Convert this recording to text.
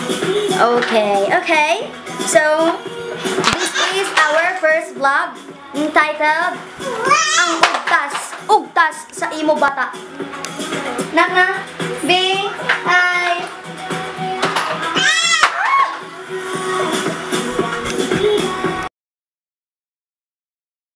Okay. So, this is our first vlog entitled Ang Ugtas sa Imo Bata. Nana?